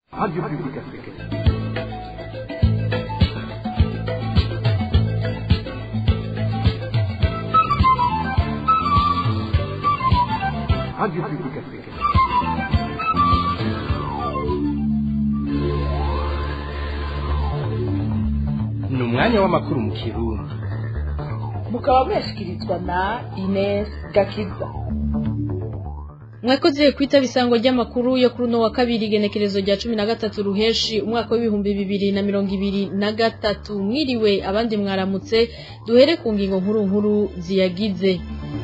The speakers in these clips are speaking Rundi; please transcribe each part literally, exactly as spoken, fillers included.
Radio Publique Africaine. Radio Publique Africaine. Ni umwanya w'amakuru mu Kirundi. Mukaba mwashikirizwa na Ines Gakiza. Mwakoze kwita bisango ry'amakuru yo kuri no wa kabiri genekerezo rya cumi na gatatu ruheshi umwaka w'ibihumbi bibiri na mirongo ibiri na gatatu. Mwiriwe abandi mwaramutse, duhere ku ngingo nkuru nkuru ziyagize.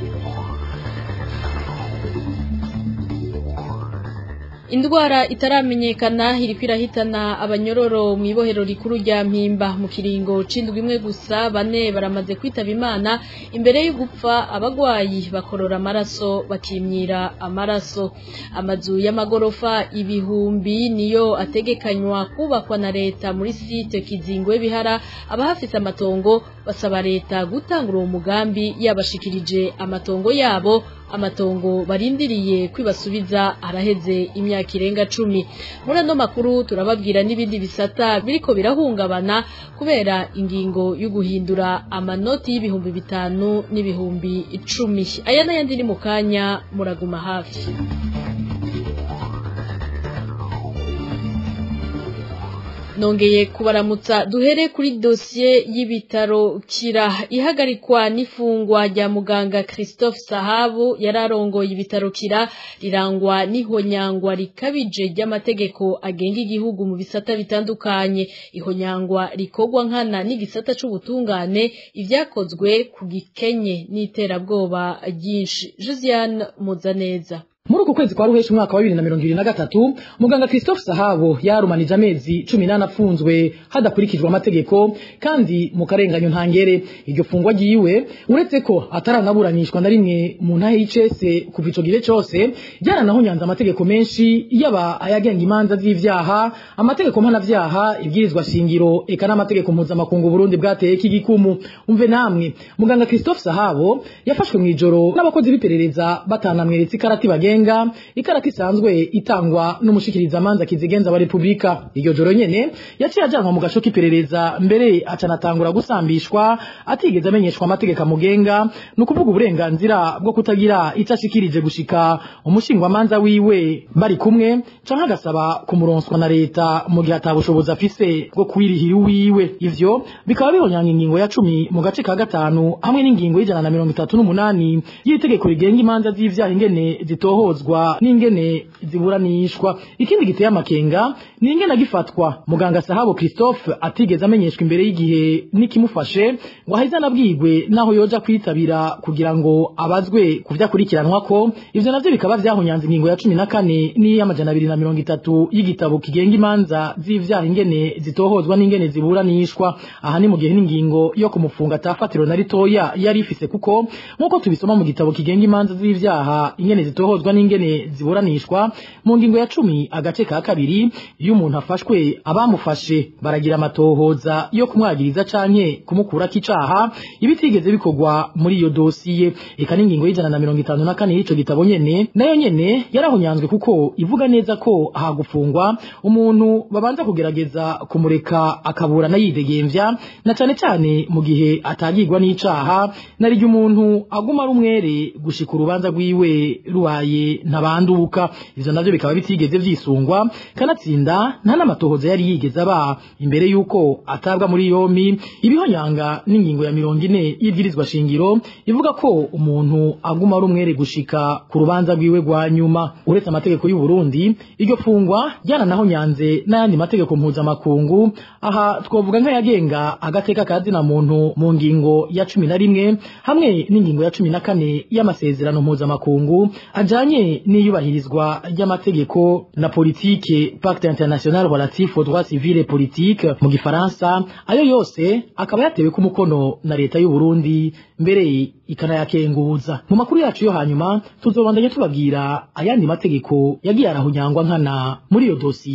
Indwara itaramenyekana iri kwirahitana abanyororo mu ibohero rikuru rya Mpimba mu kiringo cindwi imwe gusa, bane baramaze kwitaba Imana imbere yo gupfa. Abagwayi bakorora amaraso bakimyira amaraso. Amazu y'amagorofa ibihumbi niyo ategekanywa kubakwa na leta muri site Kizingwe Bihara. Abahafise amatongo basaba leta gutangura uwo mugambi yabashikirije amatongo yabo, amatongo barindiriye kwibasubiza araheze imyaka irenga cumi. Muri ano makuru turababwira n'ibindi bisata biriko birahungabana kubera ingingo yo guhindura amanoti y'ibihumbi bitanu n'ibihumbi icumi. Aya n'ayandi ni mu kanya, muraguma hafi. Nongeye kubaramutsa, duhere kuri dossier y'ibitaro Kira. Ihagarikwa n'ifungwa rya muganga Christophe Sahabu yararongoye ibitaro Kira rirangwa n'ihonyangwa rikabije ry'amategeko agenga igihugu mu bisata bitandukanye. Ihonyangwa rikogwa nkana n'igisata c'ubutungane, ivyakozwe ku gikenye n'iterabwoba ryinshi. Josiane Muzaneza. Muri uku kwezi kwa ruheshi umwaka wa bibiri na mirongo ibiri na gatatu, muganga Christophe Sahabo yarumanije amezi cumi n'ane afunzwe hadakurikijwe amategeko kandi mu karenganyo ntangere. Iryo fungwa ryiwe uretse ko ataranaburanishwa na rimwe mu ntahe y'icese kuva ico gihe cose, ryaranahonyanze amategeko menshi yaba ayagenga imanza z'ivyaha, amategeko mpanavyaha, ibwirizwa shingiro, eka n'amategeko mpuzamakungu Burundi bwateye k'igikumu. Umve namwe, muganga Christophe Sahabo yafashwe mw'ijoro n'abakozi b'iperereza batanamweretse ikarati bagenga ikarati isanzwe itangwa n'umushikiriza manza kizigenza wa Republika. Iryo joro nyene yaciye ajanwa mu gasho k'iperereza, mbere acanatangura gusambishwa atigeze amenyeshwa amategeko amugenga, nukuvuga uburenganzira bwo kutagira ico ashikirije gushika umushingwa manza wiwe bari kumwe, canke agasaba kumuronswa na leta mu gihe atabushobozi afise bwo kwirihira wiwe. Ivyo bikaba bihonyanga ingingo ya cumi mu gace ka gatanu hamwe n'ingingo y'ijana na mirongo itatu n'umunani y'itegeko rigenga imanza z'ivyaha ingene zitoho n'ingene ziburanishwa. Ikindi giteye amakenga ni ingene agifatwa muganga Sahabo Christophe atigeze amenyeshwa imbere y'igihe nikimufashe ngo aheze anabwirwe naho yoja kwitabira kugira ngo abazwe kuvyakurikiranwa ko. Ivyo navyo bikaba vyahonyanze ingingo ya cumi na kane n'iy'amajana abiri na mirongo itatu y'igitabo kigenga imanza z'ivyaha ingene zitohozwa n'ingene ziburanishwa. Aha ni mu gihe n'ingingo yo kumufunga atafatiro na ritoya yari ifise, kuko nk'uko tubisoma mu gitabo kigenga imanza z'ivyaha ingene zitohozwa n'ingene ziburanishwa mu ngingo ya cumi agace ka kabiri, iyo umuntu afashwe abamufashe baragira amatohoza yo kumwagiriza canke kumukura kicaha ibitigeze bikogwa muri iyo dosiye. Eka n'ingingo y'ijana na mirongo itanu na kane y'ico gitabo nyene nayo nyene yarahonyanzwe, kuko ivuga neza ko hagufungwa umuntu babanza kugerageza kumureka akaburana yidegemvya, na cane cane mu gihe atagirwa n'icaha, nari umuntu aguma ari umwere gushika urubanza rwiwe rubaye ntabanduka. Ivyo navyo bikaba bitigeze vyisungwa, kanatsinda nta n'amatohoza yari yigeze aba imbere yuko atabwa muri yompi. Ibihonyanga n'ingingo ya mirongo ine y'ibwirizwa shingiro ivuga ko umuntu aguma ari umwere gushika ku rubanza rwiwe rwa nyuma. Uretse amategeko y'u Burundi, iryo fungwa ryaranahonyanze n'ayandi mategeko mpuzamakungu. Aha twovuga nk'ayagenga agateka ka zina muntu mu ngingo ya cumi na rimwe hamwe n'ingingo ya cumi na kane y'amasezerano mpuzamakungu ajanye n'iyubahirizwa ry'amategeko na politike, Pacte International Relatif aux Droits Civils et Politiques mu gifaransa. Ayo yose akaba yatewe ku mukono na leta y'u Burundi, mbere ikanayakenguza. Mu makuru yacu yo hanyuma tuzobandanya tubabwira ayandi mategeko yagiye arahonyangwa nkana muri iyo dosiye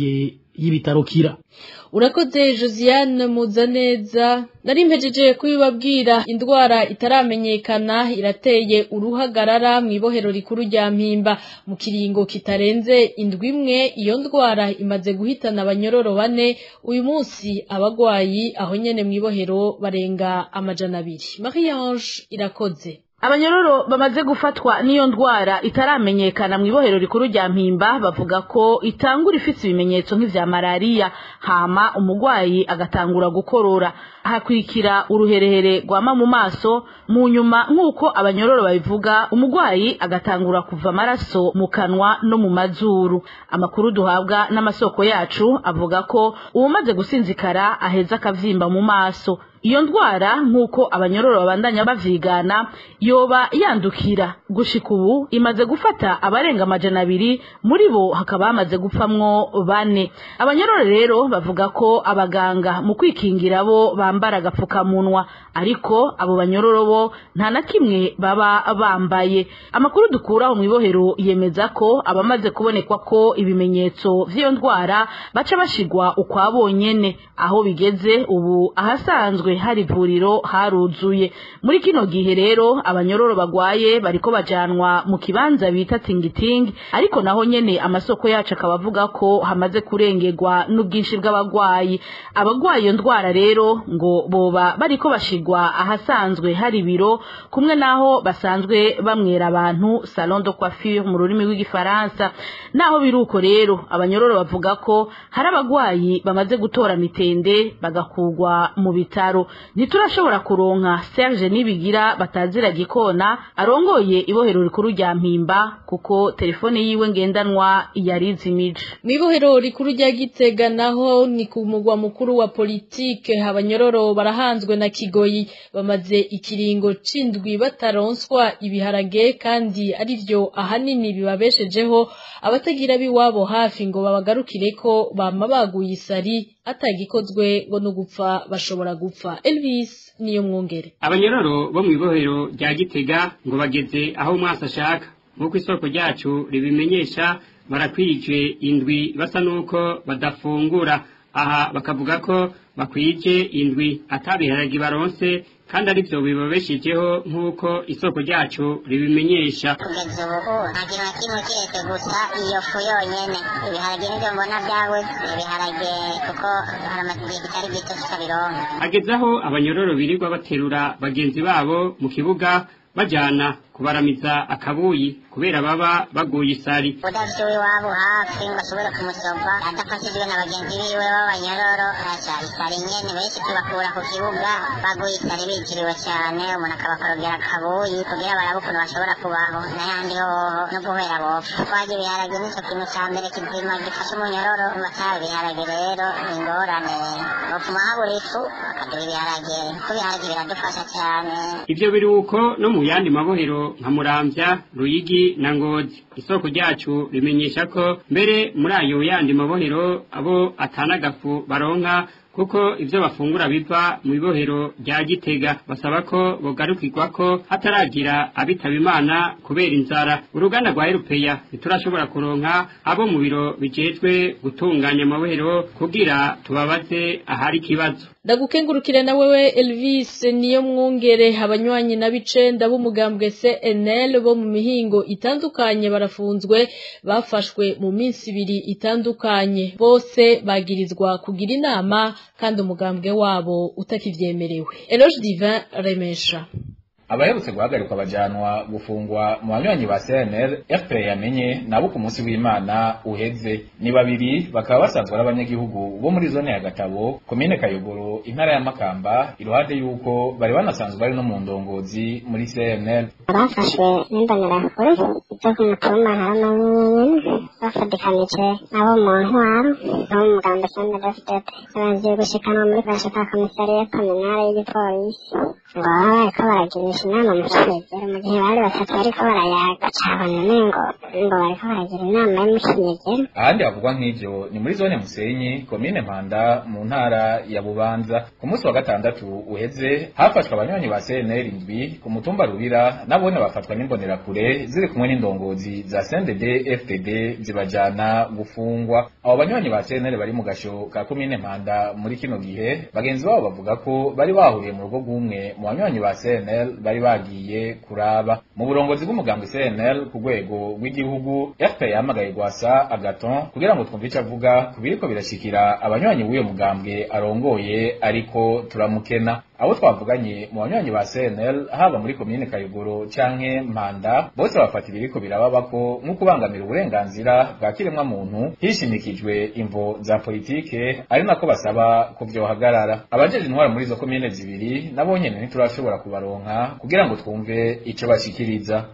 y'ibitaro Kira. Urakoze Josiane Muzaneza. Nari mpejeje kubibabwira indwara itaramenyekana irateye uruhagarara mu ibohero rikuru rya Mpimba mu kiringo kitarenze indwi imwe. Iyo ndwara imaze guhitana abanyororo bane uyu munsi, abagwayi aho nyene mu ibohero barenga amajana abiri. Marie Ange Irakoze. Abanyororo bamaze gufatwa n'iyo ndwara itaramenyekana mu ibohero rikuru rya Mpimba bavuga ko itangura ifite ibimenyetso nk'ivya malaria, hama umugwayi agatangura gukorora, hakurikira uruherehere rwama mu maso, mu nyuma nk'uko abanyororo babivuga umugwayi agatangura kuva amaraso mu kanwa no mu mazuru. Amakuru duhabwa n'amasoko yacu avuga ko uwumaze gusinzikara aheza akavyimba mu maso. Iyo ndwara nk'uko abanyororo babandanya bavyigana yoba yandukira. Gushika ubu imaze gufata abarenga amajana abiri, muri bo hakaba hamaze gupfamwo bane. Abanyororo rero bavuga ko abaganga mu kwikingira bo bambara agapfukamunwa, ariko abo banyororo bo nta na kimwe baba bambaye. Amakuru dukuraho mu ibohero yemeza ko abamaze kubonekwa ko ibimenyetso vy'iyo ndwara baca bashigwa ukwabonyene. Aho bigeze ubu ahasanzwe hari ivuriro haruzuye. Muri kino gihe rero abanyororo bagwaye bariko bajanwa mu kibanza bita tingitingi, ariko naho nyene amasoko yacu akabavuga ko hamaze kurengerwa n'ubwinshi bw'abagwayi. Abagwaye iyo ndwara rero ngo boba bariko bashigwa ahasanzwe hari ibiro, kumwe naho basanzwe bamwera abantu salon de coiffure mu rurimi rw'igifaransa. Naho biruko rero abanyororo bavuga ko hari abagwayi bamaze gutora mitende bagakugwa mu bitaro. Ntiturashobora kuronka Serge Nibigira batazira gikona arongoye ibohero rikuru rya Mpimba kuko telefone yiwe ngendanwa yarizimije. Mu ibohero rikuru rya Gitega naho ni ku mugwa mukuru wa politike, abanyororo barahanzwe na Kigoyi, bamaze ikiringo cindwi bataronswa ibiharage kandi ari byo ahanini bibabeshejeho. Abatagira biwabo hafi ngo babagarukire ko bama baguye isari atagikozwe ngo no gupfa bashobora gupfa. Elvis niyo mwongere. Abanyororo bo mu ibohero rya Gitega ngo bageze aho mwasa ashaka, nk'uko isoko ryacu ribimenyesha barakwije indwi basa nuko badafungura. Aha bakavuga ko bakwije indwi atabiharagi baronse kandi ari byo bibabeshejeho nk'uko isoko ryacu ribimenyesha. Kugeza ubu nta kintu na kimwe kiretse gusa iyo fu yonyene. Ibiharage nivyo mbona byabuze, ibiharage kuko hari amagihe bitari gito tutabironka. Ageze aho abanyororo birirwa baterura bagenzi babo mu kibuga bajana kubaramiza akabuyi kubera baba baguye isari. Udafite iwabo hafi ngo ashobore kumusova adafashijwe na bagenzi biwe b'abanyororo, aca isari nyene benshi tubakura ku kibuga baguye isari bijiriwe cyane, umuntu akabakorogera akabuyi kugira barabe ukuntu bashobora kubaho n'ayandi hoho no guhera bopfa. Twagira ibiharage nico kintu ca mbere kizima gifasha umunyororo, bataba ibiharage rero ni ingorane. Bopfuma habura ifu bakaduha ibiharage kuko ibiharage biradufasha cyane. Ivyo biri uko no mu yandi mabohero nka Muramvya, Ruyigi na Ngozi. Isoko ryacu rimenyesha ko mbere muri ayo yandi mabohero abo atanagafu baronka kuko ivyo bafungura biva mu ibohero rya Gitega. Basaba ko bogarukirwa ko hataragira abitaba Imana kubera inzara. Uruganda rwa Erupeya biturashobora kuronka abo mu biro bijejwe gutunganya amabohero kugira tubabaze ahari kibazo. Ndagukengurukire na wewe Elvis niyo mwongere. Abanywanyi na bicenda b'umugambwe C N L bo mu mihingo itandukanye barafunzwe, bafashwe mu minsi ibiri itandukanye. Bose bagirizwa kugira inama kandi umugambwe wabo utakivyemerewe. Eloge Divin Remesha. Abaherutse guhagarikwa bajanwa gufungwa mu banywanyi ba C N L F P R yamenye nabo ku munsi w'Imana uheze. Ni babiri bakaba basanzwe ari abanyagihugu bo muri zone ya Gatabo, komine Kayogoro, intara ya Makamba, iruhande yuko bari banasanzwe bari no mu ndongozi muri C N L. Bafashwe n'imbonerakure zo ku mutumba Ntaramanyene bafadikanije abo mu ntwaro no mu mugambi C N L F D P. Bagiye gushikanwa muri bashaka komisariya kominale y'igipolisi. ngo baba bariko baragirisha inama mu kinyegero mu gihe bari batatu bariko barayaga cabona nengo ngo bariko baragira inama yo mu kinyegero. Ahandi havugwa nk'ivyo ni muri zone Musenyi komine Mpanda mu ntara ya Bubanza. Ku munsi wa gatandatu uheze hafashwe abanywanyi ba C N L indwi ku mutumba Rubira nabone bafatwa n'imbonerakure ziri kumwe n'indongozi za C N D D F D D zibajana gufungwa. Abo banywanyi ba C N L bari mu gasho ka komine Mpanda muri kino gihe bagenzi babo bavuga ko bari bahuriye mu rugo rw'umwe mu banywanyi ba C N L bari bagiye kuraba. Mu burongozi bw'umugambwe C N L ku rwego rw'igihugu F P R yamagaye Gwasa Agaton kugira ngo twumve ico avuga kubiriko birashikira abanywanyi w'uyo mugambwe arongoye ariko turamukena. Abo twavuganye mu banywanyi ba C N L haba muri komine Kayogoro canke Mpanda bose bafatira iriko birababako nko kubangamira uburenganzira bwa kiremwa muntu hishimikijwe imvo za politike ari nako basaba ko vyohagarara. Abajeje intwara muri zo komine zibiri nabo nyene ntiturashobora kubaronka kugira ngo twumve ico bashikiriza.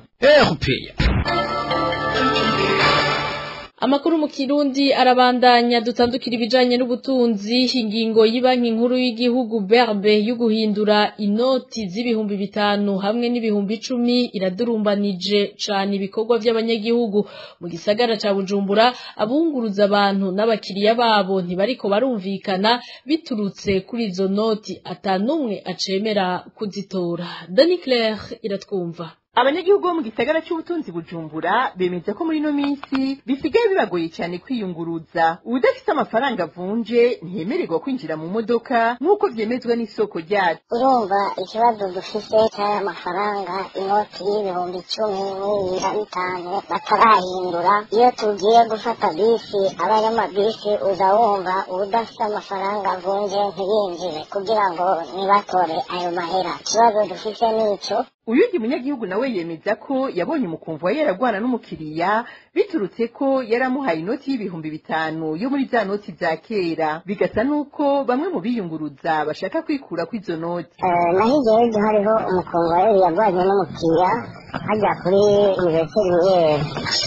Amakuru mu Kirundi arabandanya dutandukira ibijanye n'ubutunzi. Ingingo y'Ibanki Nkuru y'Igihugu B R B yo guhindura inoti z'ibihumbi bitanu hamwe n'ibihumbi icumi iradurumbanije cane ibikorwa vy'abanyagihugu mu gisagara ca Bujumbura. Abunguruza abantu n'abakiriya babo ntibariko barumvikana biturutse kuri izo noti atanumwe acemera kuzitora. Dani Claire iratwumva. Abanyagihugu bo mu gisagara cy'ubutunzi Bujumbura bemeza ko muri no minsi bisigaye bibagoye cyane kwiyunguruza. Udafite amafaranga avunje ntiyemererwa kwinjira mu modoka nk'uko vyemezwa n'isoko ryacu. Urumva ikibazo dufise cy'aya mafaranga inoti y'ibihumbi icumi n'ibihumbi bitanu batarahindura. Iyo tugiye gufata bisi abanyamabisi uza wumva udafite amafaranga avunje ntiyinjire kugira ngo nibatore ayo mahera. Ikibazo dufise n'ico. Uyundi munyagihugu nawe yemeza ko yabonye umukumvu yaragwana n'umukiriya biturutse ko yaramuhaye inoti y'ibihumbi bitanu yo muri za noti za kera, bigasa nuko bamwe mu biyunguruza bashaka kwikura kw'izo noti. Eh nahigiye ejo hariho umukumvu yaragwanye n'umukiriya hajya kuri universite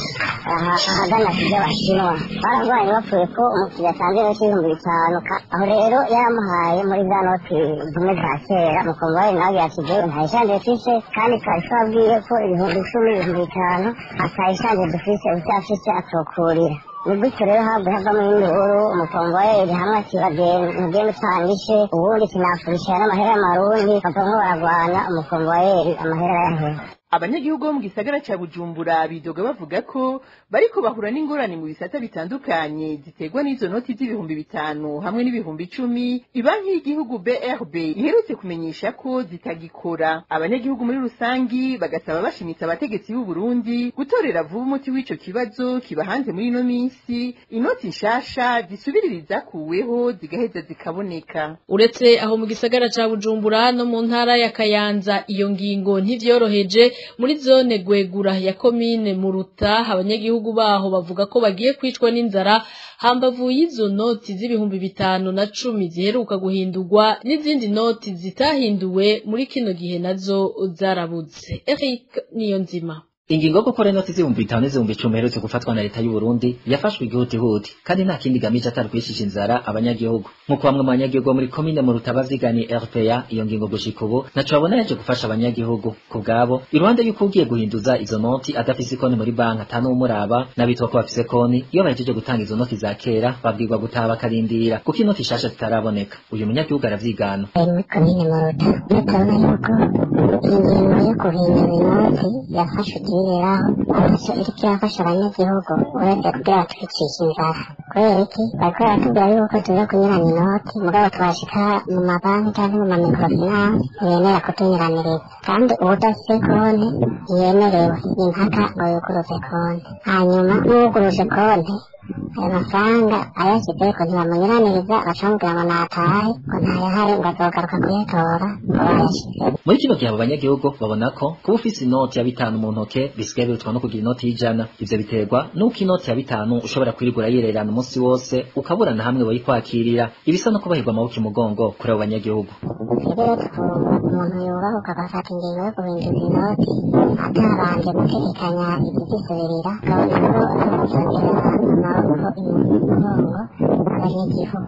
aha ahagana kujya bashinwa baragwanye bapfuye ko umukiriya atanze inoti y'ibihumbi bitanu. Aho rero yaramuhaye muri za noti zimwe za kera umukumvu yari nawe yasigaye ntayishanje fise kandi twabwiye ko ibihumbi icumi ibihumbi bitanu atayishanje dufise utafise atokurira. Ni gutyo rero habwe havamo induru umukumvu yari hamwe ati bagende utangishe ubundi sinafurisha n'amahera y'amarundi bavamwo baragwana umukumvu yari amahera yahera. Abanyagihugu bo mu gisagara ca Bujumbura bidoga bavuga ko bariko bahura n'ingorane mu bisata bitandukanye ziterwa n'izo noti z'ibihumbi bitanu hamwe n'ibihumbi icumi. Ibanki y'igihugu B R B iherutse kumenyesha ko zitagikora. Abanyagihugu muri rusangi bagasaba bashimitse abategetsi b'u Burundi gutorera vuba umuti w'ico kibazo kiba hanze muri ino minsi, inoti nshasha zisubiririza kuweho zigaheza zikaboneka. Uretse aho mu gisagara ca Bujumbura no mu ntara ya Kayanza iyo ngingo ntivyoroheje. Muri zone Gwegura ya komine Muruta abanyagihugu baho bavuga ko bagiye kwicwa n'inzara hambavu y'izo noti z'ibihumbi bitanu na cumi ziheruka guhindurwa n'izindi noti zitahinduwe muri kino gihe nazo zarabuze. Eric Niyonzima. Ingingo yo gukora inoti z'ibihumbi bitanu n'izihumbi icumi iherutse gufatwa na leta y'u Burundi yafashwe igihutihuti kandi nta kindi gamije atari kwishisha inzara abanyagihugu. Nk'uko bamwe mu banyagihugu muri komine Muruta bavyigani R P A iyo ngingo gushika ubu naco babona yaje gufasha abanyagihugu ku bwabo iruhande y'uko ugiye guhinduza izo noti adafise konti muri banki atanumuraba n'abitwa ko bafise konti iyo bahejeje gutanga izo noti za kera babwirwa gutaha bakarindira kuko inoti shasha zitaraboneka. Uyu munyagihugu aravyigana. Muri komine Muruta batabona yuko ingingo yo guhindura inoti yafashwe rero aho iriko irafasha abanyagihugu uretse kugira twicisha inzara. Kubera iki bariko baratubwira yuko tuza kunyurana inoti mugabo twashika mu mabanki canke mu mamikrofinance ntiyemera kutunyuraniriza kandi uwudafise konti ntiyemerewe impaka ngo yuguruze konti. Hanyuma n'uwuguruje konti ayo mafaranga ayashyizeho ko ntibamunyuraniriza bacamubwira ngo natahe ngo ntayahari ngo azogaruka kuyatora ngo bayashyize. Muri kino gihe abo banyagihugu babona ko kuba ufise inoti ya bitanu mu ntoke bisigaye birutwa no kugira inoti y'ijana. Ivyo biterwa nuko inoti ya bitanu ushobora kwirigura yirerana umunsi wose ukabura na hamwe boyikwakirira ibisa no kubahirwa amaboko imugongo kuri abo banyagihugu. Rero tukumva umuntu yubahuka agafata ingingo yo guhindura inoti atabanje gutegekanya ibizisubirira akabona ko azongerera amaboko imugongo abanyagihugu.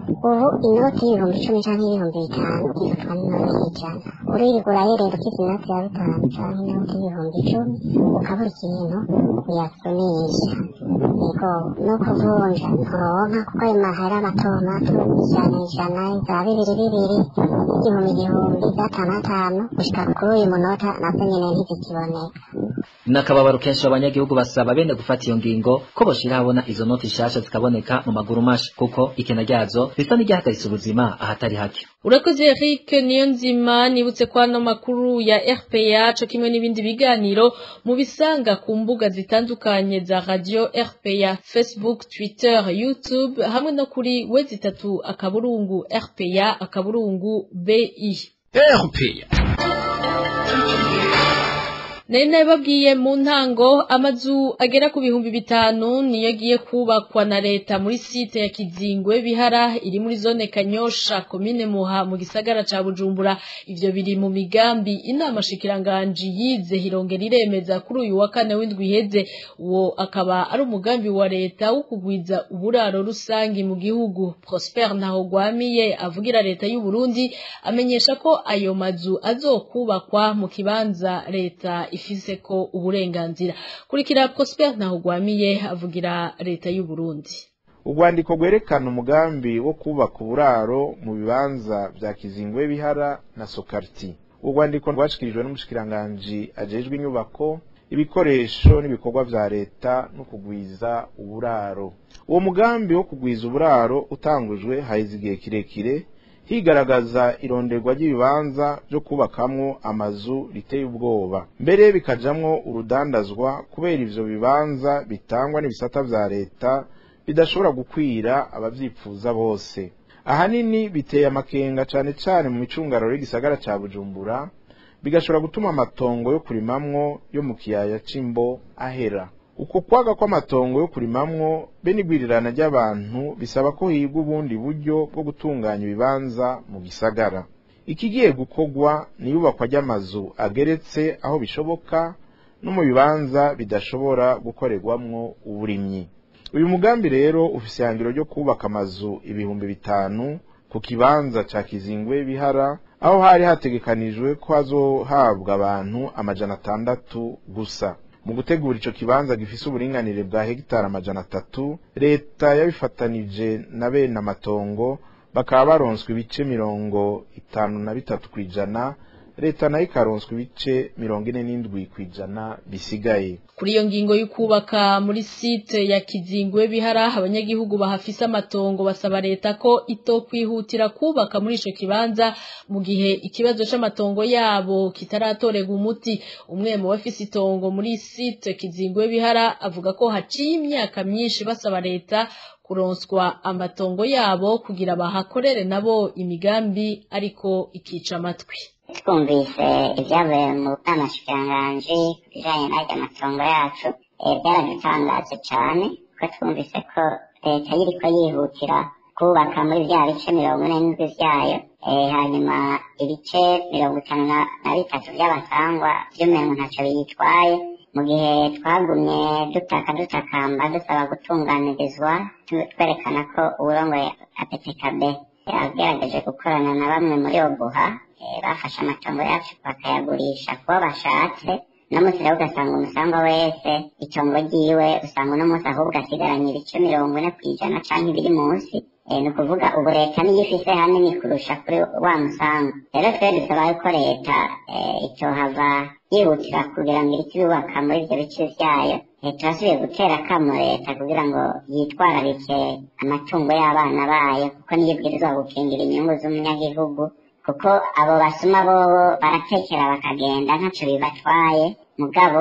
ubu inoti y'ibihumbi icumi canke y'ibihumbi bitanu ifatwa n'inoti y'ijana uririrwa urayerera ufise inoti ya bitanu canke inoti y'ibihumbi icumi ukabura ikintu uyasumisha ego no kuvunja nturonka kuko ayo mahera mato mato ijana ijana za bibiri bibiri igihumbi igihumbi gatanu atanu gushika kuri uyu munota navyo nyene ntizikiboneka. Nakababaro kenshi abanyagihugu basaba bene gufata iyo ngingo ko boshira habona izo noti nshasha zikaboneka mu maguru masha kuko ikena ryazo bisa n'iryahagaritse ubuzima ahatari hake. Urakoze Eric Niyonzima, nibutse kwa no makuru ya R P A co kimwe n'ibindi biganiro mu bisanga ku mbuga zitandukanye za radio R P A, Facebook, Twitter, YouTube hamwe no kuri wezi itatu akaburungu R P A akaburungu B I. R P A Nene babwiye mu ntango amazu agera ku bihumbi bitanu niyo giye kubakwa na leta muri site ya Kizingwe Bihara iri muri zone Kanyosha komine Muha mu gisagara ca Bujumbura. Ivyo biri mu migambi inama shikiranganje yize hirongera iremeza kuri uyu wa kane w'indwi iheze. Uwo akaba ari umugambi wa leta wo kugwiza uburaro rusangi mu gihugu. Prosper Ntahogwamiye avugira leta y'u Burundi amenyesha ko ayo mazu azokubakwa mu kibanza leta ifise ko uburenganzira. Kurikira Prosper Ntahogwamiye avugira leta y'u Burundi. Urwandiko rwerekana umugambi wo kubaka uburaro mu bibanza vya Kizingwe Bihara na Sokarti. Urwandiko rwashikirijwe n'umushikiranganje ajejwe inyubako, ibikoresho n'ibikorwa vya leta no kugwiza uburaro. Uwo mugambi wo kugwiza uburaro utangujwe haize igihe kirekire higaragaza ironderwa ry'ibibanza byo kubakamwo amazu riteye ubwoba, mbere bikajamwo urudandazwa kubera ivyo bibanza bitangwa n'ibisata vya leta bidashobora gukwira abavyipfuza bose. Ahanini biteye amakenga cane cane mu micungararo y'igisagara ca Bujumbura, bigashobora gutuma amatongo yo kurimamwo yo mu kiyaya c'Imbo ahera. Uko kwaga kw'amatongo yo kurimamwo be n'igwirirana ry'abantu bisaba ko higwa ubundi buryo bwo gutunganya ibibanza mu gisagara. Ikigiye gukogwa ni yubakwa ry'amazu ageretse aho bishoboka no mu bibanza bidashobora gukorerwamwo uburimyi. Uyu mugambi rero ufise ihangiro ryo kubaka amazu ibihumbi bitanu ku kibanza ca Kizingwe Bihara, aho hari hategekanijwe ko hazohabwa abantu amajana atandatu gusa. Mu gutegura ico kibanza gifise uburinganire bwa hegitari amajana atatu, leta yabifatanije na bene amatongo bakaba baronswe ibice mirongo itanu na bitatu kwijana, leta nayo ikaronswe ibice mirongo ine n'indwi kwijana bisigaye. Kuri iyo ngingo y'ukubaka muri site ya Kizingwe Bihara, abanyagihugu bahafise amatongo basaba leta ko itokwihutira kubaka muri ico kibanza mu gihe ikibazo c'amatongo yabo kitaratorega umuti. Umwe mu bafise itongo muri site Kizingwe Bihara avuga ko haciye imyaka myinshi basaba leta kuronswa amatongo yabo kugira bahakorere nabo imigambi ariko ikica amatwi. Twumvise ibyavuye mu nama shikiranganje bijanye n'aya matongo yacu byaradutangaje cyane, ko twumvise ko leta iriko yihutira kubaka muri bya bice mirongo ine n'indwi vyayo, hanyuma ibice mirongo itanu na bitatu by'abasangwa vy'umengo ntaco biyitwaye, mu gihe twagumye dutaka dutakamba dusaba gutunganirizwa, twerekana ko uburongoye A P T K B yagerageje gukorana na bamwe muri Obuha bafashe amatongo yacu bakayagurisha kuba bashatse. No musi rero ugasanga umusangwa wese itongo ryiwe usanga uno musi ahubwo asigaranye ibice mirongo ine kwijana canke ibiri munsi. Ni ukuvuga ubu leta niyo ifise hanini kurusha kuri wa musangwa. Rero twe dusaba yuko leta itohava yihutira kugira ngo iriko ibubaka muri ivyo bice vyayo. Turasubiye gutera akamo leta kugira ngo yitwararike amatungo y'abana bayo, kuko niyo ibwirizwa gukingira inyungu z'umunyagihugu, kuko abo basuma bobo baratekera bakagenda ntaco bibatwaye, mugabo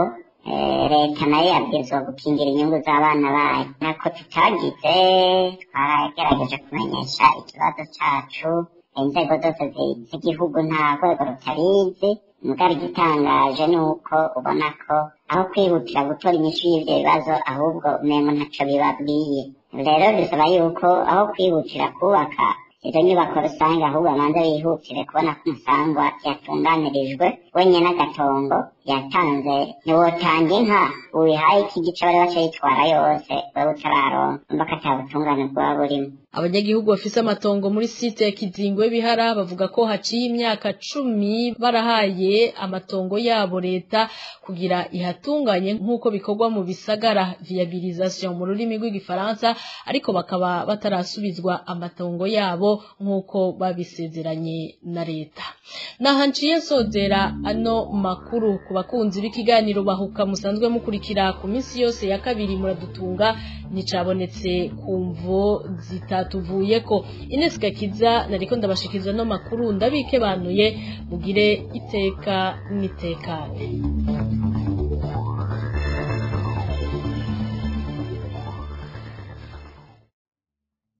leta nayo yabwirizwa gukingira inyungu z'abana bayo. Nako tutagize, twaragerageje kumenyesha ikibazo cacu inzego zose z'igihugu nta rwego rutarizi, mugabo igitangaje ni uko ubona ko aho kwihutira gutora inyishu y'ivyo bibazo ahubwo umengo ntaco bibabwiye. Rero dusaba yuko aho kwihutira kubaka izo nyubako rusange ahubwo abanza bihutire kubona ko umusangwa yatunganirijwe wenyene agatongo yatanze ntiwotanga inka ubihaye iki gice bari bacayitwara yose wewe utararonka umva ko ata butungane bwaba burimo. Abanyagihugu bafise amatongo muri site ya Kizingwe Bihara bavuga ko haciye imyaka cumi barahaye amatongo yabo leta kugira ihatunganye nk'uko bikorwa mu bisagara viabilisation mu rurimi rw'igifaransa, ariko bakaba batarasubizwa amatongo yabo nk'uko babisezeranye na leta. Nahanciye sozera ano makuru ku bakunzi b'ikiganiro bahuka musanzwe mukurikira ku minsi yose ya kabiri muradutunga nicabonetse kumvo zitatuvuyeko. Ines Gakiza nariko ndabashikiza no makuru ndabike banuye mugire iteka nitekane.